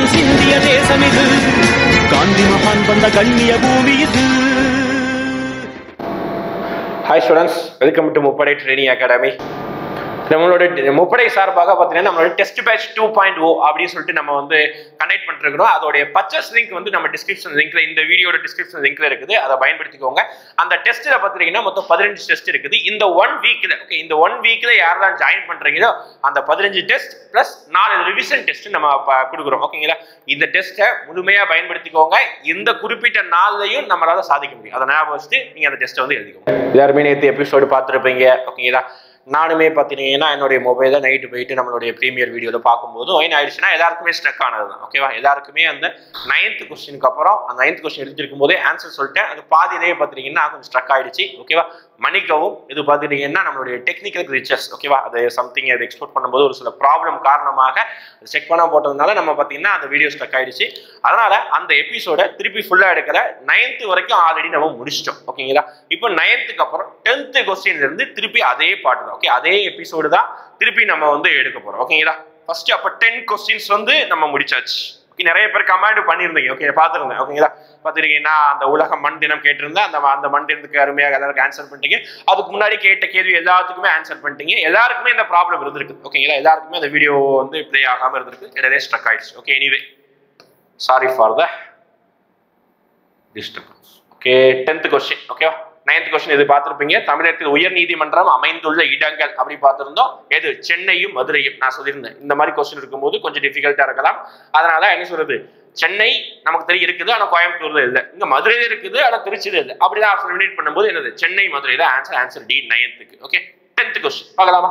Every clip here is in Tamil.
ரத்தம் சிந்திய தேசம் இது, காந்தி மகான் வந்த கண்ணிய பூமி இது. ஹாய் ஸ்டூடெண்ட்ஸ், வெல்கம் டு முப்படை ட்ரெயினிங் அகாடமி. நம்மளோட முப்படை சார்பாக பார்த்தீங்கன்னா நம்மளோட டெஸ்ட் பேட்ச் 2.0 அப்படின்னு சொல்லிட்டு நம்ம வந்து கனெக்ட் பண்ணிருக்கிறோம். அதோடைய பர்ச்சேஸ் லிங்க் வந்து நம்ம டிஸ்கிரிப்ஷன் லிங்க்ல, இந்த வீடியோட டிஸ்கிரிப்ஷன் லிங்க்ல இருக்குது. அதை பயன்படுத்திக்கோங்க. அந்த டெஸ்ட்ல பார்த்தீங்கன்னா மொத்தம் 15 டெஸ்ட் இருக்குது. இந்த 1 வீக்ல இந்த 1 வீக்ல யாரெல்லாம் ஜாயின் பண்றீங்களோ அந்த 15 டெஸ்ட் பிளஸ் 4 ரிவிஷன் டெஸ்ட் நம்ம கொடுக்குறோம். ஓகேங்களா? இந்த டெஸ்ட்டை முழுமையா பயன்படுத்திக்கோங்க. இந்த குறிப்பிட்ட நாள்லையும் நம்மளால சாதிக்க முடியும். அதை ஞாபகம் வச்சுட்டு நீங்க அந்த டெஸ்ட்டை வந்து எழுதிக்கோங்க. எல்லாருமே நேற்று எபிசோடு பார்த்துருப்பீங்க. ஓகேங்களா? நானுமே பார்த்தீங்கன்னா என்னுடைய மொபைலில் நைட்டு போயிட்டு நம்மளுடைய ப்ரீமியர் வீடியோவில் பார்க்கும்போது என்ன ஆயிடுச்சுன்னா எல்லாருக்குமே ஸ்ட்ரக் ஆனது தான். ஓகேவா? எல்லாருக்குமே அந்த 9th கொஸ்டினுக்கு அப்புறம் அந்த 9th கொஸ்டின் எடுத்துருக்கும் போதே ஆன்சர் சொல்லிட்டேன். அது பாதியிலேயே பார்த்தீங்கன்னா கொஞ்சம் ஸ்ட்ரக் ஆயிடுச்சு. ஓகேவா? மன்னிக்கவும். இது பார்த்துட்டீங்கன்னா நம்மளுடைய டெக்னிக்கல் கிளிச்சஸ். ஓகேவா? அது சம்திங் அது எக்ஸ்போர்ட் பண்ணும்போது ஒரு சில ப்ராப்ளம் காரணமாக செக் பண்ண போட்டதுனால நம்ம பார்த்தீங்கன்னா அந்த வீடியோ ஸ்ட்ரக் ஆயிடுச்சு. அதனால அந்த எபிசோட திருப்பி ஃபுல்லாக எடுக்கல. 9th வரைக்கும் ஆல்ரெடி நம்ம முடிச்சிட்டோம். ஓகேங்களா? இப்போ 9th அப்புறம் 10th கொஸ்டின்ல இருந்து திருப்பி அதே பாட்டு தான். ஓகே, அதே எபிசோடு தான் திருப்பி நம்ம வந்து எடுக்க போறோம். ஓகேங்களா? ஃபர்ஸ்ட் அப்போ 10 கொஸ்டின்ஸ் வந்து நம்ம முடிச்சாச்சு. நிறைய பேர் கமெண்ட் பண்ணியிருந்தீங்க. ஓகே, பார்த்துருந்தேன். ஓகேங்களா? பார்த்துருக்கீங்கன்னா அந்த உலக மண் தினம் கேட்டிருந்தேன். அந்த மண் தினத்துக்கு அருமையாக எல்லாருக்கும் ஆன்சர் பண்ணிட்டீங்க. அதுக்கு முன்னாடி கேட்ட கேள்வி எல்லாத்துக்குமே ஆன்சர் பண்ணிட்டீங்க. எல்லாருக்குமே இந்த ப்ராப்ளம் இருந்திருக்கு. ஓகேங்களா? எல்லாருக்குமே அந்த வீடியோ வந்து ப்ளே ஆகாம இருந்திருக்கு. இடையிலே ஸ்ட்ரக் ஆயிடுச்சு. Okay, anyway sorry for the disturbance. Okay, 10th question. ஓகேவா? 9th கொஸ்டின் இது பார்த்திருப்பீங்க. தமிழகத்தில் உயர் நீதிமன்றம் அமைந்துள்ள இடங்கள் அப்படி பார்த்திருந்தோம். எது? சென்னையும் மதுரையும். நான் சொல்லியிருந்தேன் இந்த மாதிரி கொஸ்டின் இருக்கும்போது கொஞ்சம் டிஃபிகல்ட்டா இருக்கலாம். அதனால என்ன சொல்றது, சென்னை நமக்கு தெரிய இருக்குது, ஆனா கோயம்புத்தூர்ல இல்லை. இங்க மதுரையில இருக்குது, ஆனா திருச்சியில இல்லை. அப்படிதான் எலிமினேட் பண்ணும்போது என்னது, சென்னை மதுரையில answer D 9th. Okay, 10th question பார்க்கலாமா?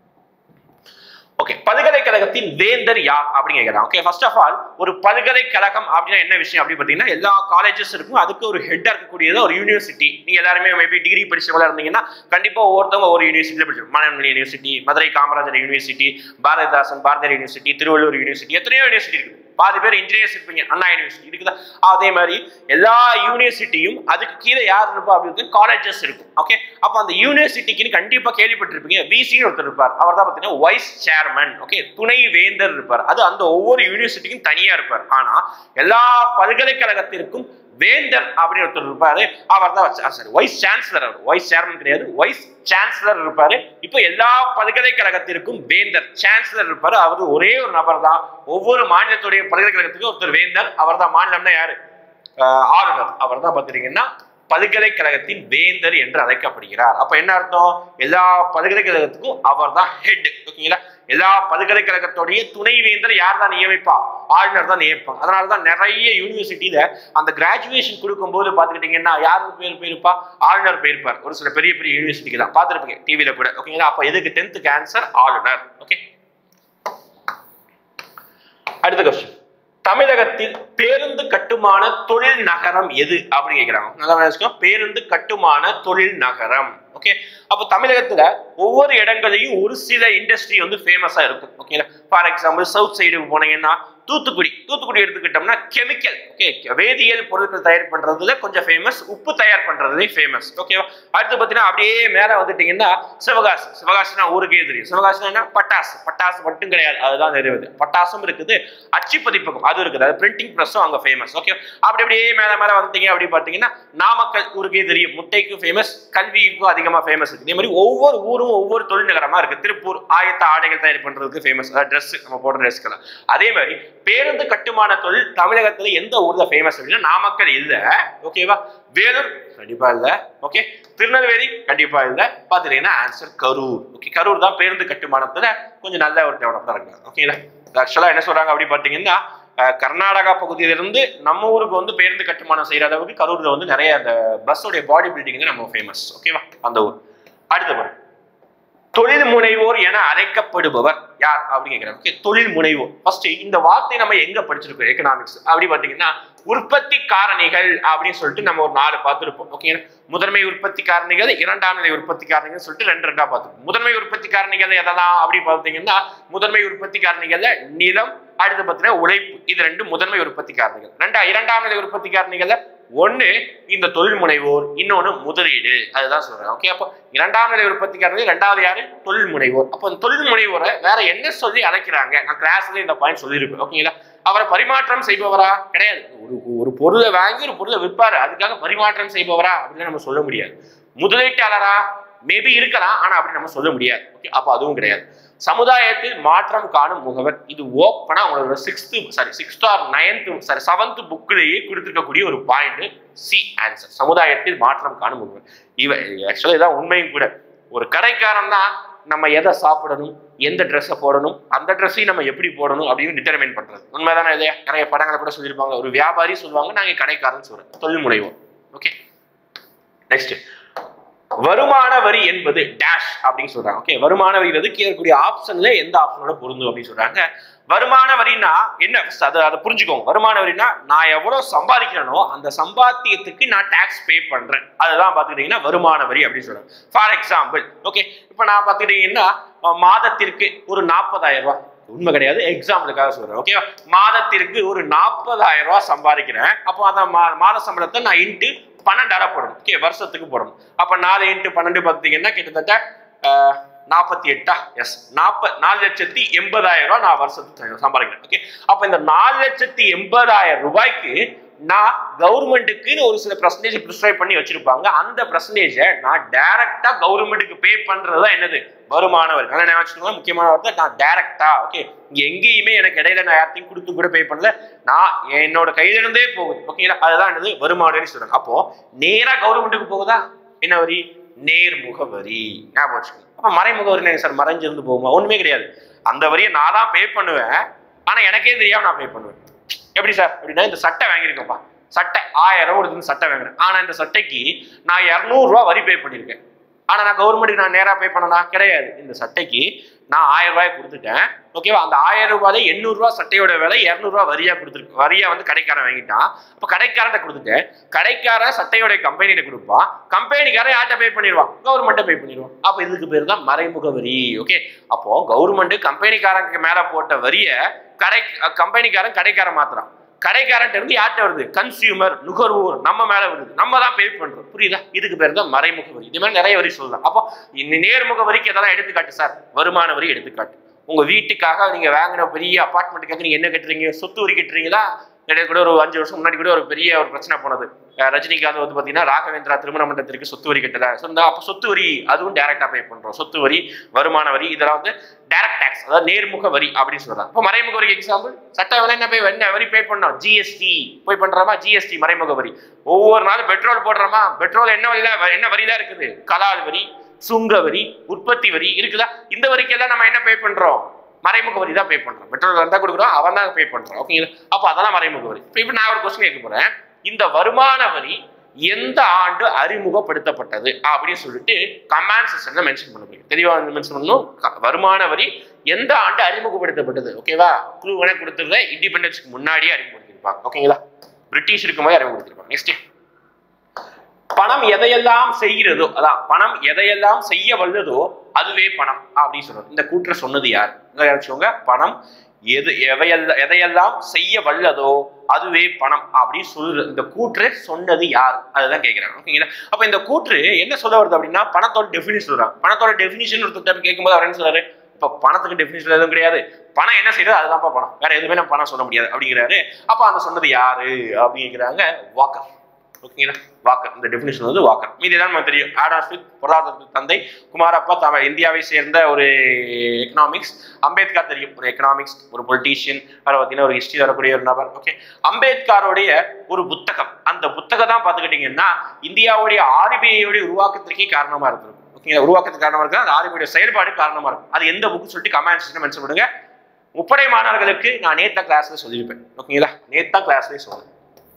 ஓகே, பல்கலைக்கழகத்தின் வேந்தர் யார் அப்படின்னு கேட்கறாங்க. ஓகே, ஃபர்ஸ்ட் ஆஃப் ஆல் ஒரு பல்கலைக்கழகம் அப்படின்னா என்ன விஷயம் அப்படி பார்த்தீங்கன்னா எல்லா காலேஜஸ் இருக்கும். அதுக்கு ஒரு ஹெட்டா இருக்கக்கூடியது ஒரு யூனிவர்சிட்டி. நீங்க எல்லாருமே மேபி டிகிரி படிச்சவங்களா இருந்தீங்கன்னா கண்டிப்பா ஒவ்வொருத்தவங்க ஒரு யூனிவர்சிட்டியில படிச்சிருக்கோம். மனநல university, Madurai Kamarajar university, Bharathiyar university, Thiruvallur university, எத்தனையோ யூனிவர்சிட்டி இருக்குது. பாதி பேர் இன்ஜினியர்ஸ் இருப்பீங்க, அண்ணா யூனிவர்சிட்டி இருக்குதா? அதே மாதிரி எல்லா யூனிவர்சிட்டியும் அதுக்கு கீழே யார் இருப்பா அப்படின்னு காலேஜஸ் இருக்கும். ஓகே, அப்ப அந்த யூனிவர்சிட்டிக்கு கண்டிப்பா கேள்விப்பட்டிருப்பீங்க, விசின்னு ஒருத்தர் இருப்பார். அவர் தான் பார்த்தீங்கன்னா வைஸ் சேர்மன். ஓகே, துணை வேந்தர் இருப்பார். அது அந்த ஒவ்வொரு யூனிவர்சிட்டிக்கும் தனியா இருப்பார். ஆனா எல்லா பல்கலைக்கழகத்திற்கும் வேந்தர் அப்படின்னு ஒருத்தர் இருப்பாரு. அவர் தான் வைஸ் சான்சலர். அவர் வைஸ் சேர்மன் கிடையாது, வைஸ் சான்சலர் இருப்பாரு. இப்போ எல்லா பல்கலைக்கழகத்திற்கும் வேந்தர் சான்சலர் இருப்பாரு. அவர் ஒரே ஒரு நபர் தான். ஒவ்வொரு மாநிலத்துடைய பல்கலைக்கழகத்துக்கும் ஒருத்தர் வேந்தர். அவர் தான். மாநிலம்னா யாரு? ஆளுநர். அவர் தான் பார்த்தீங்கன்னா பல்கலைக்கழகத்தின் வேந்தர் என்று அழைக்கப்படுகிறார். அப்ப என்ன அர்த்தம்? எல்லா பல்கலைக்கழகத்துக்கும் அவர் தான் ஹெட். ஓகேங்களா? எல்லா பல்கலைக்கழகத்துடைய துணை வேந்தர் யார் தான் நியமிப்பா? ஆளுநர் தான் நியமிப்பாங்க. அதனாலதான் நிறைய யூனிவர்சிட்டியில அந்த கிராஜுவேஷன் கொடுக்கும் போது பாத்துக்கிட்டீங்கன்னா யாருக்கு பேர் போயிருப்பா? ஆளுநர் போயிருப்பார். ஒரு சில பெரிய பெரிய யூனிவர்சிட்டிக்கு தான் பார்த்துருப்பீங்க டிவியில கூட. ஓகேங்களா? அப்ப எதுக்கு 10th ஆன்சர் ஆளுநர். ஓகே, அடுத்த கொஸ்டின். தமிழகத்தில் பேருந்து கட்டுமான தொழில் நகரம் எது அப்படின்னு கேட்கிறாங்க. நல்லா பேருந்து கட்டுமான தொழில் நகரம். ஓகே, அப்ப தமிழகத்துல ஒவ்வொரு இடங்களையும் ஒரு சில இண்டஸ்ட்ரி வந்து ஃபேமஸா இருக்கும். ஓகே, ஃபார் எக்ஸாம்பிள் சவுத் சைடுக்கு போனீங்கன்னா தூத்துக்குடி எடுத்துக்கிட்டோம்னா கெமிக்கல். ஓகே, வேதியியல் பொருட்கள் தயார் பண்றதுல கொஞ்சம் ஃபேமஸ், உப்பு தயார் பண்றதுலேயும் ஃபேமஸ். ஓகேவா? அடுத்து பார்த்தீங்கன்னா அப்படியே மேல வந்துட்டீங்கன்னா சிவகாசினா ஊருக்கே தெரியும். சிவகாசினா என்ன? பட்டாசு மட்டும் கிடையாது, அதுதான் நிறைவது. பட்டாசும் இருக்குது, அச்சு பதிப்பகம் அது இருக்குது, அது பிரிண்டிங் பிரஸும் அங்க ஃபேமஸ். ஓகே, அப்படியே மேல வந்துட்டீங்க அப்படி பார்த்தீங்கன்னா நாமக்கல் ஊருக்கே தெரியும், முட்டைக்கும் ஃபேமஸ், கல்விக்கும் அதிகமா ஃபேமஸ் இருக்கு. இதே மாதிரி ஒவ்வொரு ஊரும் ஒவ்வொரு தொழில் நகரமா இருக்கு. திருப்பூர் ஆயத்த ஆடைகள் தயார் பண்றதுக்கு ஃபேமஸ், ட்ரெஸ் நம்ம போடுற ட்ரெஸ்க்கெல்லாம். அதே மாதிரி பேருந்து கட்டுமான தொழில் தமிழகத்துல எந்த ஊர்ல ஃபேமஸ் அப்படின்னா நாமக்கல் இல்ல. ஓகேவா? வேலூர் கண்டிப்பா இல்ல. ஓகே, திருநெல்வேலி கண்டிப்பா இல்ல. பாத்தீங்கன்னா ஆன்சர் கரூர். ஓகே, கரூர் தான் பேருந்து கட்டுமானத்துல கொஞ்சம் நல்ல ஒரு டெவலப்டா இருக்காங்க. ஓகேங்களா? ஆக்சுவலா என்ன சொல்றாங்க அப்படி பாத்தீங்கன்னா கர்நாடகா பகுதியிலிருந்து நம்ம ஊருக்கு வந்து பேருந்து கட்டுமானம் செய்யற அளவுக்கு கரூர்ல வந்து நிறைய அந்த பஸ்ஸோடைய பாடி பில்டிங் நம்ம ஃபேமஸ். ஓகேவா? அந்த ஊர். அடுத்த தொழில் முனைவோர் என அழைக்கப்படுபவர் யார் அப்படின்னு கேட்கிறாங்க. ஓகே, தொழில் முனைவோர். ஃபர்ஸ்ட் இந்த வார்த்தை நம்ம எங்க படிச்சிருக்கோம்? எக்கனாமிக்ஸ் அப்படி பாத்தீங்கன்னா உற்பத்தி காரணிகள் அப்படின்னு சொல்லிட்டு நம்ம ஒரு 4 பார்த்துருப்போம். ஓகே, முதன்மை உற்பத்தி காரணிகள், இரண்டாம் நிலை உற்பத்தி காரணிகள் சொல்லிட்டு ரெண்டா பார்த்துருப்போம். முதன்மை உற்பத்தி காரணிகள் எதெல்லாம் அப்படி பார்த்தீங்கன்னா முதன்மை உற்பத்தி காரணிகள்ல நிலம், அடுத்து பார்த்தீங்கன்னா உழைப்பு, இது 2 முதன்மை உற்பத்தி காரணிகள். இரண்டாம் நிலை உற்பத்தி காரணிகள்ல ஒன்னு இந்த தொழில் முனைவோர், இன்னொன்னு முதலீடு. அதுதான் சொல்றேன். ஓகே, அப்போ இரண்டாம் நிலை உற்பத்திக்காரர்கள், ரெண்டாவது யாரு? தொழில் முனைவோர். அப்போ தொழில் முனைவோரை வேற என்ன சொல்லி அழைக்கிறாங்க? நான் கிளாஸ்ல இந்த பாயிண்ட் சொல்லியிருப்பேன். ஓகேங்களா? அவரை பரிமாற்றம் செய்பவரா? கிடையாது. ஒரு பொருளை வாங்கி ஒரு பொருளை விற்பாரு, அதுக்காக பரிமாற்றம் செய்பவரா அப்படின்னு நம்ம சொல்ல முடியாது. முதலீட்டாளரா? மேபி இருக்கலாம், ஆனா அப்படி நம்ம சொல்ல முடியாது. ஓகே, அப்போ அதுவும் கிடையாது. சமுதாயத்தில் மாற்றம் காணும் முகவர். இது ஓப்பனா உங்களோட 6th ஆர் 7th புக்லேயே கொடுத்துருக்கக்கூடிய ஒரு பாயிண்ட். C answer. சமுதாயத்தில் மாற்றம் காணும் முகவர். ஆக்சுவலா இதான் உண்மையும் கூட. ஒரு கடைக்காரன் தான் நம்ம எதை சாப்பிடணும், எந்த ட்ரெஸ்ஸை போடணும், அந்த ட்ரெஸ்ஸையும் நம்ம எப்படி போடணும் அப்படின்னு டிட்டர்மைன் பண்றது. உண்மைதானே இல்லையா? நிறைய படங்களை கூட சொல்லியிருப்பாங்க. ஒரு வியாபாரி சொல்லுவாங்க, நாங்க கடைக்காரன் சொல்றோம், தொழில் முனைவோம். Okay, next. வருமான வரி என்பது டேஷ் அப்படின்னு சொல்றாங்க. ஓகே, வருமான வரி கீழே இருக்கக்கூடிய ஆப்ஷன்ல எந்த ஆப்ஷனோட பொருந்தும் அப்படின்னு சொல்றாங்க. வருமான வரினா என்ன? அதை புரிஞ்சுக்கோங்க. வருமான வரினா நான் எவ்வளவு சம்பாதிக்கிறேனோ அந்த சம்பாத்தியத்துக்கு நான் டாக்ஸ் பே பண்றேன், அதுதான் பாத்துக்கிட்டீங்கன்னா வருமான வரி அப்படின்னு சொல்றாங்க. ஃபார் எக்ஸாம்பிள், ஓகே, இப்ப நான் பாத்துக்கிட்டீங்கன்னா மாதத்திற்கு ஒரு 40,000 ரூபாய், உண்மை கிடையாது, எக்ஸாம்பிளுக்காக சொல்றேன். ஓகேவா? மாதத்திற்கு ஒரு 40,000 ரூபாய் சம்பாதிக்கிறேன். அப்போ அந்த மாத சம்பளத்தை நான் இன்ட்டு 12 போடணும். ஓகே, வருஷத்துக்கு போடணும். அப்ப 4 × 12 பார்த்தீங்கன்னா கிட்டத்தட்ட 48. எஸ், 4,80,000 ரூபாய் நான் வருஷத்துக்கு சம்பாதிக்கிறேன். ஓகே, அப்ப இந்த 4,80,000 ரூபாய்க்கு நான் கவர்மெண்ட்டுக்கு ஒரு சில பெர்சன்டேஜ் ப்ரிஸ்கிரைப் பண்ணி வச்சிருப்பாங்க. அந்த பெர்சன்டேஜை நான் டைரக்டா கவர்மெண்ட்டுக்கு பே பண்றதுதான் என்னது? வருமான வரி. அதனால என்ன வச்சுக்கோங்க, முக்கியமான வார்த்தை, நான் டைரக்டா. ஓகே, இங்க எங்கேயுமே எனக்கு இடையில நான் யார்த்தையும் கொடுத்து கூட பே பண்ணல, நான் என்னோட கையில இருந்தே போகுது. ஓகேங்களா? அதுதான் என்னது? வருமான வரி சொல்றாங்க. அப்போ நேரா கவர்மெண்ட்டுக்கு போகுதா? என்ன வரி? நேர்முக வரி. ஞாபகம் வச்சுக்கோங்க. அப்ப மறைமுக வரி சார் மறைஞ்சிருந்து போகுமா? ஒண்ணுமே கிடையாது. அந்த வரியை நான் தான் பே பண்ணுவேன், ஆனா எனக்கே தெரியாம நான் பே பண்ணுவேன். எப்படி சார் அப்படின்னா, இந்த சட்டை வாங்கியிருக்கேன்ப்பா, சட்டை 1000 ரூபாய் சட்டை வாங்குறேன், ஆனா இந்த சட்டைக்கு நான் 200 ரூபாய் வரி பே பண்ணியிருக்கேன். ஆனா நான் கவர்மெண்ட்டுக்கு நான் நேரா பே பண்ணனா? கிடையாது. இந்த சட்டைக்கு நான் 1000 ரூபாய் கொடுத்துட்டேன். ஓகேவா? அந்த 1000 ரூபாய் 800 ரூபாய் சட்டையோட விலை 200 ரூபாய் வரியா கொடுத்துருக்கு. வரியா வந்து கடைக்காரன் வாங்கிட்டான். அப்ப கடைக்காரன் கொடுத்துட்டேன், கடைக்காரன் சட்டையோட கம்பெனியில கொடுப்பான், கம்பெனிக்காரன் யார்கிட்ட பே பண்ணிடுவான்? கவர்மெண்ட்டை பே பண்ணிடுவான். அப்ப இதுக்கு பேர் தான் மறைமுக வரி. ஓகே, அப்போ கவர்மெண்ட் கம்பெனிக்காரனுக்கு மேல போட்ட வரிய கம்பெனிக்காரன் கடைக்காரன் மாத்துறான். கடைக்காரன் இருந்து யார்கிட்ட வருது? கன்சியூமர், நுகர்வோர், நம்ம மேல வருது, நம்ம தான் பே பண்றோம். புரியுதா? இதுக்கு பேர் தான் மறைமுக வரி. இது மாதிரி நிறைய வரி சொல்லலாம். அப்போ நேர்முக வரிக்கு எதெல்லாம் எடுத்துக்காட்டு சார்? வருமான வரி எடுத்துக்காட்டு. உங்க வீட்டுக்காக நீங்க வாங்கின பெரிய அபார்ட்மெண்ட்டுக்காக நீங்க என்ன கட்டுறீங்க? சொத்து வரி கட்டுறீங்களா? இடையே கூட ஒரு 5 வருஷம் முன்னாடி கூட ஒரு பெரிய ஒரு பிரச்சனை போனது. ரஜினிகாந்த் வந்து பாத்தீங்கன்னா ராகவேந்திரா திருமண மண்டபத்திற்கு சொத்து வரி கட்டல. அப்ப சொத்து வரி அதுவும் டைரக்டா பே பண்றோம். சொத்து வரி, வருமான வரி, இதெல்லாம் வந்து டைரக்ட் டாக்ஸ், அதாவது நேர்முக வரி அப்படின்னு சொல்றாங்க. இப்போ மறைமுக வரி எக்ஸாம்பிள், சட்ட விலை என்ன வரி பே பண்ணோம்? ஜிஎஸ்டி போய் பண்றோமா? ஜிஎஸ்டி மறைமுக வரி. ஒவ்வொரு நாளும் பெட்ரோல் போடுறோமா? பெட்ரோல் என்ன வரிதான் இருக்குது? கலால் வரி, சுங்க வரி, உற்பத்தி வரி இருக்குதா? இந்த வரிக்கெல்லாம் நம்ம என்ன பே பண்றோம்? மறைமுக வரி தான் பே பண்றோம். பெட்ரோல் வந்தா கொடுக்குறோம், அவன் தான் பே பண்றான். ஓகேங்களா? அப்ப அதெல்லாம் மறைமுக வரி. இப்ப நான் ஒரு கொஸ்டின் கேட்க போறேன். இந்த வருமான வரி எந்த ஆண்டு அறிமுகப்படுத்தப்பட்டது அப்படின்னு சொல்லிட்டு கமெண்ட் செக்ஷன்ல மென்ஷன் பண்ண முடியும். தெளிவா மென்ஷன் பண்ணணும். வருமான வரி எந்த ஆண்டு அறிமுகப்படுத்தப்பட்டது? ஓகேவா? க்ளூ வேணா கொடுத்துருந்த இண்டிபெண்டன்ஸ்க்கு முன்னாடியே அறிமுகப்படுத்திருப்பாங்க. ஓகேங்களா? பிரிட்டிஷ் இருக்கும்போது அறிமுகப்படுத்திருப்பாங்க. நெக்ஸ்ட், பணம் எதையெல்லாம் செய்கிறதோ, அதான் பணம் எதையெல்லாம் செய்ய வல்லதோ அதுவே பணம் அப்படின்னு சொல்றது. இந்த கூற்றை சொன்னது யார்? வச்சுக்கோங்க. பணம் எதையெல்லாம் செய்ய வல்லதோ அதுவே பணம் அப்படின்னு சொல்ற இந்த கூற்று சொன்னது யார்? அதுதான் கேட்கிறாங்க. ஓகேங்களா? அப்ப இந்த கூற்று என்ன சொல்ல வருது அப்படின்னா, பணத்தோட டெபினிஷன் சொல்றாங்க. பணத்தோட டெபினிஷன் ஒருத்தர் கேட்கும்போது அவர் என்ன சொல்றாரு? இப்ப பணத்துக்கு டெபினிஷன் எதுவும் கிடையாது, பணம் என்ன செய்யறது அதுதான்ப்பா பணம், வேற எதுவுமே நம்ம பணம் சொல்ல முடியாது அப்படிங்கிறாரு. அப்ப அந்த சொன்னது யாரு அப்படிங்கிறாங்க? வாக்கர். ஓகேங்களா? வாக்கர். இந்த டெபினிஷன் வந்து வாக்கர். மீதிதான் நமக்கு தெரியும். ஆடம் ஸ்மித் பொருளாதாரத்தின் தந்தை, குமாரப்பா இந்தியாவை சேர்ந்த ஒரு எக்கனாமிக்ஸ், அம்பேத்கர் தெரியும், ஒரு எக்கனாமிக்ஸ், ஒரு பொலிட்டீஷியன், அவர் பார்த்தீங்கன்னா ஒரு ஹிஸ்டரி வரக்கூடிய ஒரு நபர். ஓகே, அம்பேத்கருடைய ஒரு புத்தகம், அந்த புத்தகம் தான் பார்த்துக்கிட்டீங்கன்னா இந்தியாவுடைய RBI உருவாக்கத்திற்கே காரணமா இருக்குது. ஓகேங்களா? உருவாக்கத்துக்கு காரணமா இருக்கு, அந்த RBI செயல்பாடு காரணமா இருக்கும். அது எந்த புக்கு சொல்லிட்டு கமெண்ட்ஸ் மென்ஷன் பண்ணுங்க. முப்படை மாணவர்களுக்கு நான் நேத்தா கிளாஸ்ல சொல்லியிருப்பேன். ஓகேங்களா? நேத்தா கிளாஸ்ல சொல்லுவேன்.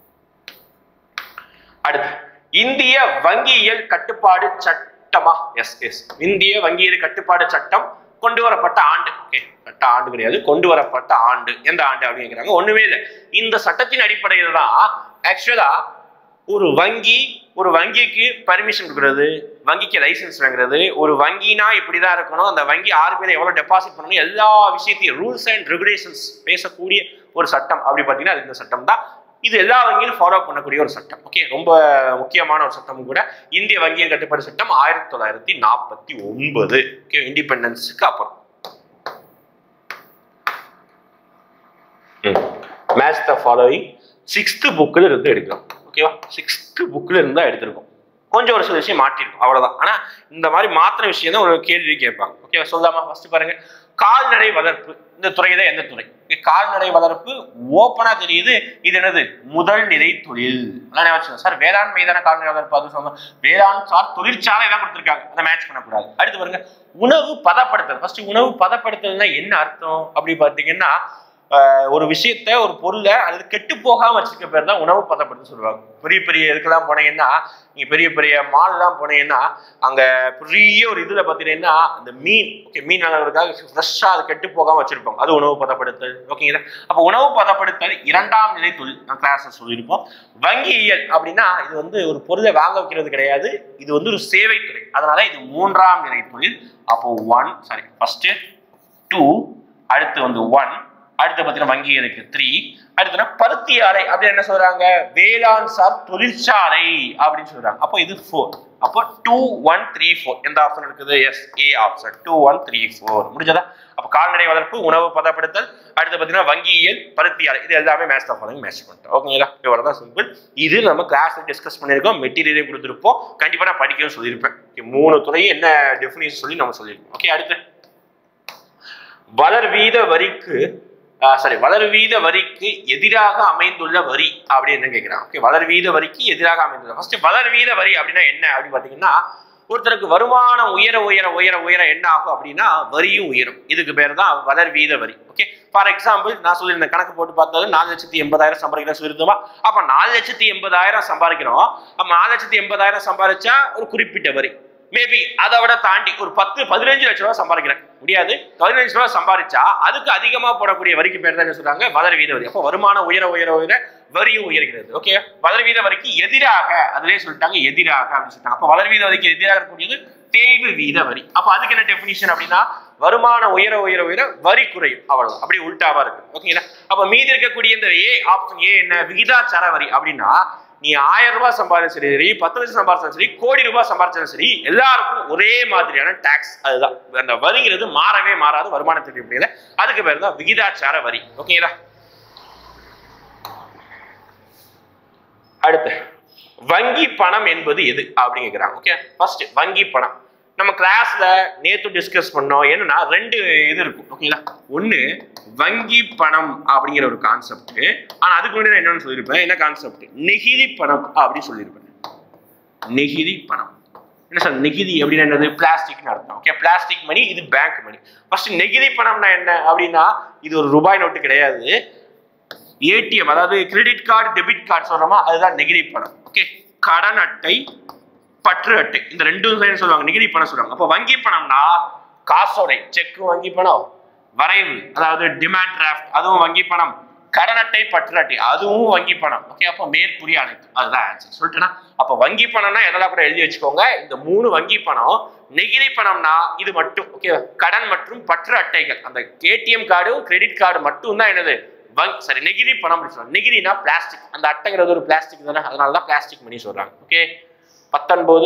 அடுத்து, இந்திய வங்கியியல் கட்டுப்பாடு சட்டமா? எஸ் எஸ், இந்திய வங்கியியல் கட்டுப்பாடு சட்டம் கொண்டு வரப்பட்ட ஆண்டு. ஓகே, சட்ட ஆண்டு கிடையாது, கொண்டு வரப்பட்ட ஆண்டு. எந்த ஆண்டு அப்படின்னு கேட்கிறாங்க. ஒண்ணுமே இல்லை. இந்த சட்டத்தின் அடிப்படையில் தான் ஆக்சுவலா ஒரு வங்கிக்கு பர்மிஷன் கொடுக்கறது, வங்கிக்கு லைசன்ஸ் வாங்குறது, ஒரு வங்கினா இப்படிதான் இருக்கணும், அந்த வங்கி RBI எவ்வளவு டெபாசிட் பண்ணணும், எல்லா விஷயத்தையும் ரூல்ஸ் அண்ட் ரெகுலேஷன்ஸ் பேசக்கூடிய ஒரு சட்டம் அப்படி பார்த்தீங்கன்னா அது இந்த சட்டம் தான். இது எல்லா வங்கியிலும் ஃபாலோ பண்ணக்கூடிய ஒரு சட்டம். ஓகே, ரொம்ப முக்கியமான ஒரு சட்டமும் கூட. இந்திய வங்கியல் கட்டுப்பாடு சட்டம் 1949. ஓகே, இண்டிபெண்டன்ஸுக்கு அப்புறம். மேட்ச் த ஃபாலோயிங் 6th புக்ல இருந்து எடுக்கிறோம். ஓகேவா? 6th புக்ல இருந்தா எடுத்திருக்கோம். கொஞ்சம் ஒரு சில விஷயம் மாட்டிருக்கும், அவ்வளவுதான். ஆனா இந்த மாதிரி மாத்திர விஷயம் தான் ஒரு கேள்வி கேட்பாங்க. ஓகேவா? சொல்லாமா? ஃபர்ஸ்ட் பாருங்க, கால்நடை வளர்ப்பு. இந்த துறை தான் எந்த துறை? கால்நடை வளர்ப்பு ஓப்பனா தெரியுது. இது என்னது? முதல் நிலை தொழில். சார் வேளாண்மை தானே கால்நடை வளர்ப்பு? அது சொன்ன வேளாண் சார் தொழிற்சாலை தான் கொடுத்துருக்காங்க, அதை மேட்ச் பண்ணக்கூடாது. அடுத்து பாருங்க, உணவு பதப்படுத்தல். ஃபர்ஸ்ட் உணவு பதப்படுத்தல்னா என்ன அர்த்தம் அப்படி பார்த்தீங்கன்னா, ஒரு விஷயத்த, ஒரு பொருளை அது கெட்டு போகாம வச்சுக்க பேர் தான் உணவு பதப்படுத்த சொல்லுவாங்க. பெரிய பெரிய இதுக்கெல்லாம் போனீங்கன்னா, நீங்க பெரிய பெரிய மால்லாம் போனீங்கன்னா, அங்க பெரிய ஒரு இதுல பாத்தீங்கன்னா அந்த மீன், ஓகே, மீன் அளவுக்காக ஃப்ரெஷ்ஷா அது கெட்டு போகாம வச்சிருப்பாங்க. அது உணவு பதப்படுத்தல். ஓகேங்களா? அப்ப உணவு பதப்படுத்தல் 2ஆம் நிலை தொழில். நான் கிளாஸ்ல சொல்லியிருப்போம். வங்கியியல் அப்படின்னா இது வந்து ஒரு பொருளை வாங்க வைக்கிறது கிடையாது, இது வந்து ஒரு சேவை துறை. அதனால இது 3ஆம் நிலை தொழில். அப்போ ஃபர்ஸ்ட் 2, அடுத்து வந்து 1, அடுத்து பார்த்தீங்கன்னா வங்கியலுக்கு 3, அடுத்து பருத்தி ஆலை அப்படின்னு என்ன சொல்றாங்க? வேளாண் சார் தொழிற்சாலை அப்படின்னு சொல்றாங்க. அப்போ இது 4. அப்போ 2, 1, 3, 4 எந்த ஆப்ஷன் இருக்குது? S, A option. 2, 1, 3, 4 முடிஞ்சதா? அப்போ கால்நடை வளர்ப்பு, உணவு பதப்படுத்தல், அடுத்து பார்த்தீங்கன்னா வங்கியியல், பருத்தி ஆலை, இது எல்லாமே மேட்ச் தான் ஃபாலோயிங் மேட்ச் பண்ணிட்டோம். ஓகேங்களா? இவ்வளவுதான் சிம்பிள். இது நம்ம கிளாஸ்ல டிஸ்கஸ் பண்ணியிருக்கோம், மெட்டீரியலையும் கொடுத்துருப்போம். கண்டிப்பா நான் படிக்கவும் சொல்லியிருப்பேன். 3 துறையும் என்ன டெஃபினிஷன் சொல்லி நம்ம சொல்லியிருப்போம். ஓகே, அடுத்து வளர்வீத வரிக்கு வளர்வீத வரிக்கு எதிராக அமைந்துள்ள வரி அப்படின்னு என்ன கேட்கிறாங்க. ஓகே, வளர்வீத வரிக்கு எதிராக அமைந்துள்ள. ஃபர்ஸ்ட் வளர்வீத வரி அப்படின்னா என்ன அப்படின்னு பாத்தீங்கன்னா, ஒருத்தருக்கு வருமானம் உயர உயர உயர உயர என்ன ஆகும் அப்படின்னா வரியும் உயரும். இதுக்கு பேர் தான் வளர்வீத வரி. ஓகே, ஃபார் எக்ஸாம்பிள் நான் சொல்லியிருந்தேன், கணக்கு போட்டு பார்த்தது 4,80,000 சம்பாதிக்கிறேன் சொல்லியிருந்தோமா? அப்ப 4,80,000 சம்பாதிக்கிறோம். அப்ப 4,80,000 சம்பாதிச்சா ஒரு குறிப்பிட்ட வரி, மேபி அதை விட தாண்டி ஒரு 10-15 லட்சம் ரூபாய் சம்பாதிக்கிறேன் முடியாது, 15 லட்சம் ரூபாய் சம்பாதிச்சா அதுக்கு அதிகமா போடக்கூடிய வரிக்கு பேர் தான் என்ன சொல்றாங்க? வளர்வீத வரி. அப்போ வருமானம் உயர உயர உயர வரியும் உயர்கிறது. ஓகே, வளர்வீத வரிக்கு எதிராக, அதுலயே சொல்லிட்டாங்க எதிராக அப்படின்னு சொல்லிட்டாங்க. அப்ப வளர்வீத வரிக்கு எதிராக இருக்கக்கூடியது தேய்வு வீத வரி. அப்ப அதுக்கு என்ன டெபினிஷன் அப்படின்னா, வருமானம் உயர உயர உயர வரி குறையும், அவ்வளவு. அப்படி உள்டாவா இருக்கு. ஓகேங்களா? அப்ப மீதி இருக்கக்கூடிய இந்த ஏ ஆப்ஷன் ஏ என்ன? விகிதாச்சார வரி. அப்படின்னா நீ 1000 ரூபாய் சம்பாதிச்சாலும் சரி, 10 லட்சம் சம்பாதிச்சாலும் சரி, கோடி ரூபாய் சம்பாதிச்சாலும் சரி, எல்லாருக்கும் ஒரே மாதிரியான டாக்ஸ். அதுதான் அந்த வரிங்கிறது, மாறவே மாறாது வருமானத்திற்கு முடியல. அதுக்கு பேர் தான் விகிதாச்சார வரி. ஓகேங்களா? அடுத்து வங்கி பணம் என்பது எது அப்படின்னு கேட்கிறாங்க. ஓகே, ஃபர்ஸ்ட் வங்கி பணம் நம்ம கிளாஸ்ல நேத்து டிஸ்கஸ் பண்ணோம். என்னன்னா 2 இது இருக்கும். ஓகேங்களா? ஒண்ணு வங்கி பணம் அப்படிங்கிற ஒரு கான்செப்ட். ஆனா அதுக்கு முன்னாடி நான் என்னன்னு சொல்லியிருப்பேன், என்ன கான்செப்ட்? நெகிழி பணம் அப்படின்னு சொல்லியிருப்பேன். நெகிழி பணம் என்ன சார்? நெகிழி அப்படின்னா என்னது? பிளாஸ்டிக்னு அர்த்தம். ஓகே, பிளாஸ்டிக் மணி, இது பேங்க் மணி. ஃபர்ஸ்ட் நெகிழி பணம்னா என்ன அப்படின்னா, இது ஒரு ரூபாய் நோட்டு கிடையாது, ஏடிஎம், அதாவது கிரெடிட் கார்டு, டெபிட் கார்டு சொல்றோமா, அதுதான் நெகிழி பணம். ஓகே, கடன் அட்டை, பற்று அட்டை, இந்த 2 சொல்லுவாங்க நெகிழி பணம் சொல்லுவாங்க. அப்ப வங்கி பணம்னா காசோடை, செக் வங்கி பணம், வரைவு அதாவது டிமாண்ட் டிராஃப்ட் அதுவும் வங்கி பணம், கடன் அட்டை, பற்று அட்டை அதுவும் வங்கி பணம். ஓகே, அப்ப மேற்புரிய அனைத்து, அதுதான் ஆன்சர். சொல்லிட்டேன்னா அப்ப வங்கி பணம்னா எதெல்லாம் கூட எழுதி வச்சுக்கோங்க. இந்த 3 வங்கி பணம். நெகிழி பணம்னா இது மட்டும். ஓகே, கடன் மற்றும் பற்று அட்டைகள், அந்த ஏடிஎம் கார்டும் கிரெடிட் கார்டு மட்டும் தான் என்னது? நெகிழி பணம். நெகிழினா பிளாஸ்டிக், அந்த அட்டைங்கிறது ஒரு பிளாஸ்டிக் தானே, அதனாலதான் பிளாஸ்டிக் மணி சொல்றாங்க. ஓகே, 19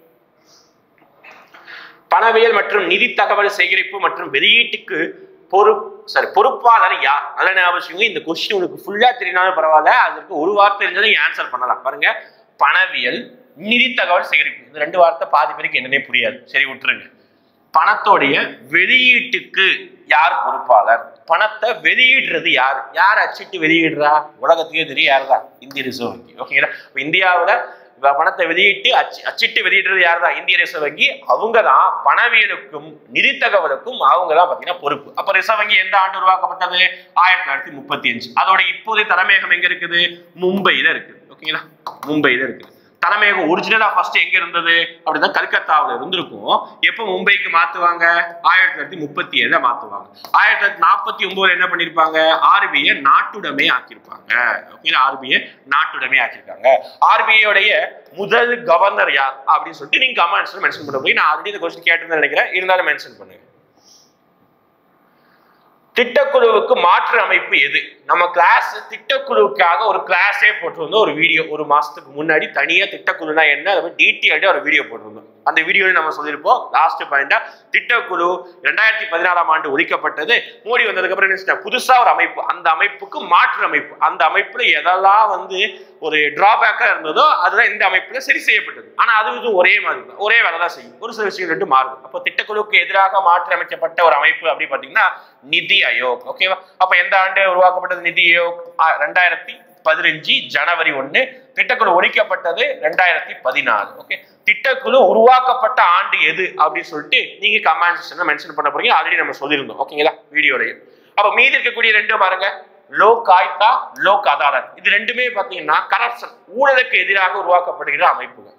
பணவியல் மற்றும் நிதி தகவல் சேகரிப்பு மற்றும் வெளியீட்டுக்கு பொறுப்பாளர் யார்? நல்ல ஞாபகம். இந்த கொஸ்டின் உங்களுக்கு ஃபுல்லா தெரியினாலும் பரவாயில்ல, அதுக்கு ஒரு வார்த்தை தெரிஞ்சாலும் ஆன்சர் பண்ணலாம். பாருங்க, பணவியல், நிதி தகவல் சேகரிப்பு, இந்த 2 வார்த்தை பாதி பேருக்கு என்னன்னே புரியாது. சரி, விட்டுருங்க. பணத்தோடைய வெளியீட்டுக்கு யார் பொறுப்பாளர்? பணத்தை வெளியிடுறது யார்? யார் அச்சிட்டு வெளியிடுறா? உலகத்துக்கே தெரியும், யாருதான்? இந்திய ரிசர்வ் வங்கி. ஓகேங்களா? இந்தியாவில் பணத்தை வெளியிட்டு அச்சிட்டு வெளியிடுறது யார் தான்? இந்திய ரிசர்வ் வங்கி. அவங்க தான் பணவியலுக்கும் நிதி தகவலுக்கும் அவங்க தான் பாத்தீங்கன்னா பொறுப்பு. அப்ப ரிசர்வ் வங்கி எந்த ஆண்டு உருவாக்கப்பட்டது? 1935. அதோட இப்போதைய தலைமையகம் எங்க இருக்குது? மும்பையில இருக்குது. ஓகேங்களா? மும்பையில இருக்குது. தலைமையகம் ஒரிஜினலா ஃபர்ஸ்ட் எங்க இருந்தது அப்படின்னா கல்கத்தாவில் இருந்திருக்கும். எப்போ மும்பைக்கு மாத்துவாங்க? 1937 மாத்துவாங்க. 1949 என்ன பண்ணிருப்பாங்க? ஆர்பிஐ நாட்டுடைமை ஆக்கியிருப்பாங்க. ஆர்பிஐ நாட்டுடைமை ஆக்கியிருக்காங்க. ஆர்பிஐ உடைய முதல் கவர்னர் யார் அப்படின்னு சொல்லிட்டு நீங்க கமெண்ட்ஸ்ல மென்ஷன் பண்ண போய், நான் ஆல்ரெடி இந்த கொஸ்டின் கேட்டிருந்தேன் நினைக்கிறேன், இருந்தாலும் மென்ஷன் பண்ணுங்க. திட்டக்குழுவுக்கு மாற்று அமைப்பு எது? நம்ம கிளாஸ் திட்டக்குழுவுக்காக ஒரு கிளாஸே போட்டிருந்தோம், ஒரு வீடியோ ஒரு மாசத்துக்கு முன்னாடி தனியா திட்டக்குழுனா என்ன அதை டீட்டெயில்டா ஒரு வீடியோ போட்டிருந்தோம். அந்த வீடியோவில் நம்ம சொல்லியிருப்போம் லாஸ்ட் பாயிண்டா திட்டக்குழு 2014ஆம் ஆண்டு ஒழிக்கப்பட்டது. மோடி வந்ததுக்கு அப்புறம் என்ன புதுசா ஒரு அமைப்பு, அந்த அமைப்புக்கு மாற்று அமைப்பு, அந்த அமைப்புல எதெல்லாம் ஒரு டிராபேக்கா இருந்ததோ அதுதான் இந்த அமைப்புல சரி செய்யப்பட்டது. ஆனா அது ஒரே மாதிரி தான், ஒரே வேலை தான் செய்யும், ஒரு சில விஷயங்கள் ரெண்டு மாறுது. அப்போ திட்டக்குழுவுக்கு எதிராக மாற்றி அமைக்கப்பட்ட ஒரு அமைப்பு அப்படி பாத்தீங்கன்னா நிதி ஆயோக். ஓகேவா? அப்ப எந்த ஆண்டு உருவாக்கப்பட்டது நிதி ஆயோக்? 2015 ஜனவரி 1. திட்டக்குழு ஒழிக்கப்பட்டது 2014. ஓகே, திட்டக்குழு உருவாக்கப்பட்ட ஆண்டு எது அப்படின்னு சொல்லிட்டு நீங்க கமெண்ட் செக்ஷன்ல மென்ஷன் பண்ண போறீங்க. ஆல்ரெடி நம்ம சொல்லியிருந்தோம் ஓகேங்களா வீடியோலயே. அப்ப மீதி இருக்கக்கூடிய ரெண்டு பாருங்க, லோக் ஆயுக்தா, லோக் அதாலத். இது ரெண்டுமே பாத்தீங்கன்னா கரப்ஷன், ஊழலுக்கு எதிராக உருவாக்கப்படுகிற அமைப்புகள்.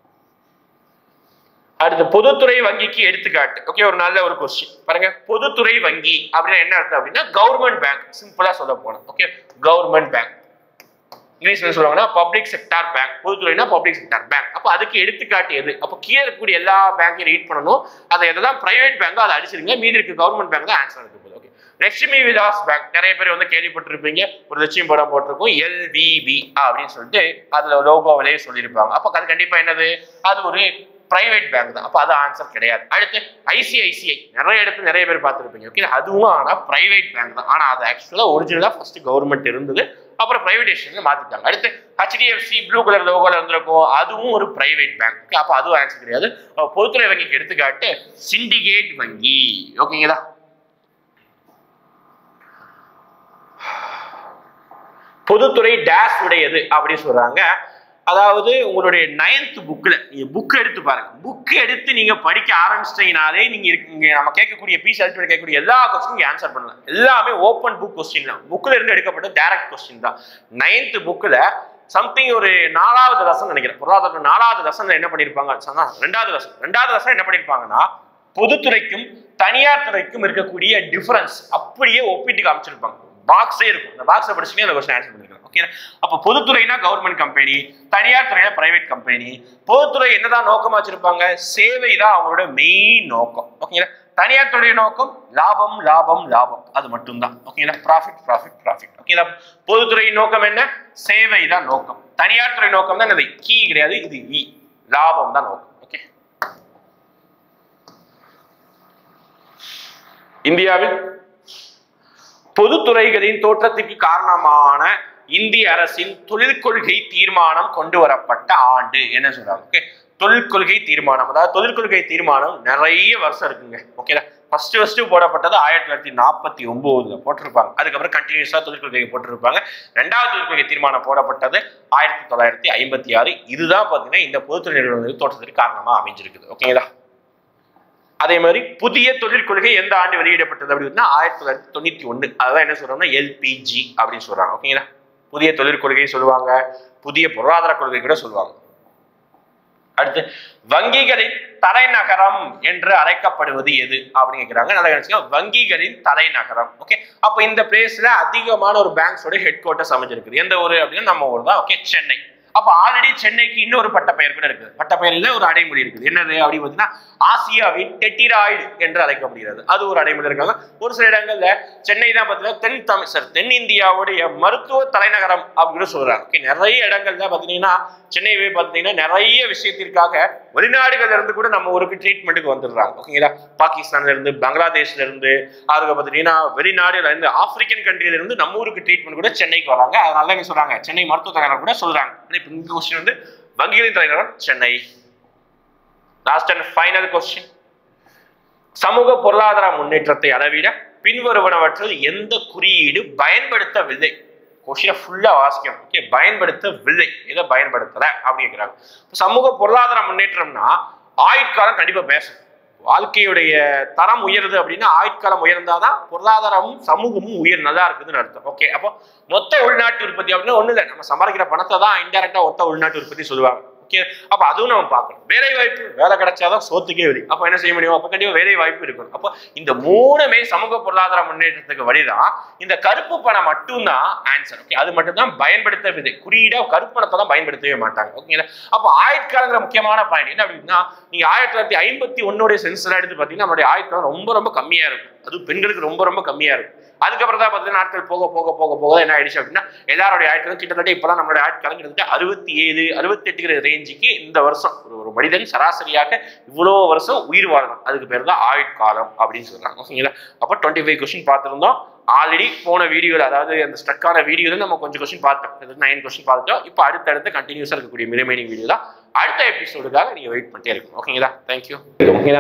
அடுத்து பொதுத்துறை வங்கிக்கு எடுத்துக்காட்டு. ஓகே, ஒரு நல்ல ஒரு கொஸ்டின் பாருங்க. பொதுத்துறை வங்கி அப்படின்னா என்ன அர்த்தம் அப்படின்னா கவர்மெண்ட் பேங்க், சிம்பிளா சொல்ல போனா. ஓகே, கவர்மெண்ட் பேங்க் இங்கிலீஷ்ல சொல்லுவாங்கன்னா பப்ளிக் செக்டார் பேங்க், பொதுத்துறைனா பப்ளிக் செக்டார் பேங்க். அப்போ அதுக்கு எடுத்துக்காட்டு எது? அப்போ கீழே இருக்கக்கூடிய எல்லா பேங்கையும் ரீட் பண்ணணும். அதை எதெல்லாம் பிரைவேட் பேங்கோ அதை அடிச்சிருங்க, மீதி இருக்கு கவர்மெண்ட் பேங்க் தான் ஆன்சர் இருக்கு. ஓகே, லட்சுமி விலாஸ் பேங்க் நிறைய பேர் கேள்விப்பட்டிருப்பீங்க, ஒரு லட்சுமி படம் போட்டிருக்கும், LVB அப்படின்னு சொல்லிட்டு அதுல லோகோவிலேயே சொல்லியிருப்பாங்க. அப்போ அது கண்டிப்பா என்னது? அது ஒரு பிரைவேட் பேங்க் தான். அப்ப அது ஆன்சர் கிடையாது. அடுத்து ICICI நிறைய இடத்துல நிறைய பேர் பார்த்துருப்பீங்க. ஓகே, அதுவும் ஆனா பிரைவேட் பேங்க் தான். ஆனா அது ஆக்சுவலா ஒரிஜினலா ஃபர்ஸ்ட் கவர்மெண்ட் இருந்தது, அப்புறம் பிரைவேடைசேஷன் மாத்திட்டாங்க. அடுத்து HDFC ப்ளூ கலர் லோகோல இருந்திருக்கும், அதுவும் ஒரு பிரைவேட் பேங்க். ஓகே, அப்ப அதுவும் ஆன்சர் கிடையாது. பொதுத்துறை வங்கிக்கு எடுத்துக்காட்டு சிண்டிகேட் வங்கி. ஓகேங்களா? பொதுத்துறை டேஷ் உடையது அப்படின்னு சொல்றாங்க. அதாவது உங்களுடைய 9th புக்ல நீங்க புக் எடுத்து பாருங்க. புக் எடுத்து நீங்க படிக்க ஆரம்பிச்சிட்டீங்கனாலே நீங்க நம்ம கேட்கக்கூடிய கேட்கக்கூடிய எல்லா கொஸ்டினும் ஆன்சர் பண்ணலாம். எல்லாமே ஓப்பன் புக் கொஸ்டின் தான், புக்ல இருந்து எடுக்கப்பட்ட டைரக்ட் கொஸ்டின் தான். 9th புக்ல சம்திங் ஒரு 4வது லெசன் நினைக்கிறேன், பொருளாதார 4வது லெசன்ல என்ன பண்ணிருப்பாங்க, 2வது லெசன் என்ன பண்ணிருப்பாங்கன்னா பொதுத்துறைக்கும் தனியார் துறைக்கும் இருக்கக்கூடிய டிஃபரன்ஸ் அப்படியே ஒப்பிட்டு காமிச்சிருப்பாங்க. பாக்ஸே இருக்கும், அந்த பாக்ஸை படிச்சுட்டு அந்த கொஸ்டின் ஆன்சர் பண்ணிருக்காங்க. ஓகே, அப்ப பொதுத்துறைனா கவர்மெண்ட் கம்பெனி, தனியார் துறைனா பிரைவேட் கம்பெனி. பொதுத்துறை என்னதான் நோக்கமா வச்சிருப்பாங்க? சேவை தான் அவங்களோட மெயின் நோக்கம். ஓகேங்களா? தனியார் துறை நோக்கம் லாபம் லாபம் லாபம், அது மட்டும்தான். ஓகேங்களா? Profit profit profit. ஓகேங்களா? பொதுத்துறை நோக்கம் என்ன? சேவை தான் நோக்கம். தனியார் துறை நோக்கம் தான் என்னது? கீ கிடையாது, இது லாபம் தான் நோக்கம். ஓகே, இந்தியாவில் பொதுத்துறைகளின் தோற்றத்துக்கு காரணமான இந்திய அரசின் தொழில் கொள்கை தீர்மானம் கொண்டு வரப்பட்ட ஆண்டு என்ன சொல்றாங்க? ஓகே, தொழிற்கொள்கை தீர்மானம். அதாவது தொழிற்கொள்கை தீர்மானம் நிறைய வருஷம் இருக்குங்க. ஓகேடா, ஃபர்ஸ்ட் போடப்பட்டது 1949 போட்டிருப்பாங்க. அதுக்கப்புறம் கண்டினியூஸா தொழிற்கொள்கை போட்டிருப்பாங்க. 2வது தொழிற்கொள்கை தீர்மானம் போடப்பட்டது 1956. இதுதான் பாத்தீங்கன்னா இந்த பொதுத்துறை நிறுவனங்கள் தோற்றத்திற்கு காரணமா அமைஞ்சிருக்குது. ஓகேங்களா? அதே மாதிரி புதிய தொழிற்கொள்கை எந்த ஆண்டு வெளியிடப்பட்டது அப்படின்னா 1991. அதான் என்ன சொல்றோம்னா LPG அப்படின்னு சொல்றாங்க. ஓகேங்களா? புதிய தொழிற்கொள்கை சொல்லுவாங்க, புதிய பொருளாதார கொள்கை கூட சொல்லுவாங்க. அடுத்து வங்கிகளின் தலைநகரம் என்று அழைக்கப்படுவது எது அப்படின்னு கேட்கிறாங்க. நல்லா கவனிச்சுங்க, வங்கிகளின் தலைநகரம். ஓகே, அப்ப இந்த பிளேஸ்ல அதிகமான ஒரு பேங்க்ஸோட ஹெட் குவார்ட்டர்ஸ் அமைஞ்சிருக்குது. எந்த ஊரு அப்படின்னா நம்ம ஊர் தான். ஓகே, சென்னை. அப்ப ஆல்ரெடி சென்னைக்கு இன்னொரு பட்டப்பெயர் கூட இருக்குது. பட்டப்பெயர்ல ஒரு அடைமொழி இருக்குது. என்னது அப்படின்னு பார்த்தீங்கன்னா ஆசியாவின் டெட்டிராய்டு என்று அழைக்கப்படுகிறது. அது ஒரு அடைமொழி இருக்காங்க. ஒரு சில இடங்கள்ல சென்னை தான் பார்த்தீங்கன்னா தென்னிந்தியாவுடைய மருத்துவ தலைநகரம் அப்படின்னு சொல்றாங்க. ஓகே, நிறைய இடங்கள்ல பார்த்தீங்கன்னா சென்னையவே பார்த்தீங்கன்னா நிறைய விஷயத்திற்காக வெளிநாடுகள்ல இருந்து கூட நம்ம ஊருக்கு ட்ரீட்மெண்ட்டுக்கு வந்துடுறாங்க. ஓகேங்களா? பாகிஸ்தான்ல இருந்து, பங்களாதேஷ்ல இருந்து, அதுக்கு பார்த்தீங்கன்னா வெளிநாடுல இருந்து, ஆப்பிரிக்கன் கண்ட்ரில இருந்து நம்ம ஊருக்கு ட்ரீட்மெண்ட் கூட சென்னைக்கு வராங்க. அதனால என்ன சொல்றாங்க, சென்னை மருத்துவ தலைநகரம் கூட சொல்றாங்க. இப்ப இந்த கொஸ்டின் வங்கிகளின் தலைநகரம் Chennai. Last and final question, சமூக பொருளாதார முன்னேற்றத்தை அளவிட பின்வருவனவற்றில் எந்த குறியீடு பயன்படுத்தவில்லை? கொஸ்டினை ஃபுல்லா வாசிக்கணும். ஓகே, பயன்படுத்தவில்லை, எதை பயன்படுத்தல அப்படின்னு கேட்கிறாங்க. சமூக பொருளாதார முன்னேற்றம்னா ஆயுட்காலம் கண்டிப்பா பேசணும். வாழ்க்கையுடைய தரம் உயருது அப்படின்னா ஆயுட்காலம் உயர்ந்தாதான் பொருளாதாரமும் சமூகமும் நல்லா இருக்குதுன்னு அர்த்தம். ஓகே, அப்போ மொத்த உள்நாட்டு உற்பத்தி அப்படின்னா ஒண்ணு இல்லை, நம்ம சம்பாதிக்கிற பணத்தை தான் இன்டெரக்டா மொத்த உள்நாட்டு உற்பத்தி சொல்லுவாங்க. ஓகே, அப்ப அதுவும் நம்ம பார்க்கணும். வேலை வாய்ப்பு, வேலை கிடைச்சாதான் சோத்துக்கே வழி. அப்ப என்ன செய்ய முடியும்? அப்ப கண்டிப்பா வேலை வாய்ப்பு இருக்கணும். அப்போ இந்த மூணுமே சமூக பொருளாதார முன்னேற்றத்துக்கு வழிதான். இந்த கருப்பு பணம் மட்டும்தான் ஆன்சர். ஓகே, அது மட்டும் தான் பயன்படுத்தவில்லை. குறியீடா கருப்பு பணத்தை தான் பயன்படுத்தவே மாட்டாங்க. ஓகேங்களா? அப்போ ஆயுட்காலங்கிற முக்கியமான பாயிண்ட் என்ன அப்படின்னா, நீங்க 1951 சென்சஸ் எடுத்து பாத்தீங்கன்னா நம்மளுடைய ஆயுட்காலம் ரொம்ப ரொம்ப கம்மியா இருக்கும். அது பெண்களுக்கு ரொம்ப ரொம்ப கம்மியா இருக்கும். அதுக்கப்புறம் தான் பார்த்தீங்கன்னா நாட்கள் போக போக போக போக என்ன ஆயிடுச்சு அப்படின்னா எல்லாருடைய ஆட்களும் கிட்டத்தட்ட இப்பதான் நம்மளுடைய ஆட்களும் கிட்டத்தட்ட 67 68 ரேஞ்சுக்கு இந்த வருஷம் ஒரு மனிதன் சராசரியாக இவ்வளோ வருஷம் உயிர் வாழணும். அதுக்கு பேர் தான் ஆயுட்காலம் அப்படின்னு சொல்றாங்க. ஓகேங்களா? அப்போ 25 கொஸ்டின் பார்த்துருந்தோம். ஆல்ரெடி போன வீடியோவில், அதாவது அந்த ஸ்ட்ரக்கான வீடியோவில் நம்ம கொஞ்சம் கொஸ்டின் பார்த்தோம். 9 கொஸ்டின் பார்த்துட்டோம். இப்போ அடுத்தடுத்து கண்டினியூஸாக இருக்கக்கூடிய ரிமைனிங் வீடியோ தான் அடுத்த எபிசோடுக்காக நீங்கள் வெயிட் பண்ணிட்டே இருக்கணும். ஓகேங்களா? தேங்க்யூ.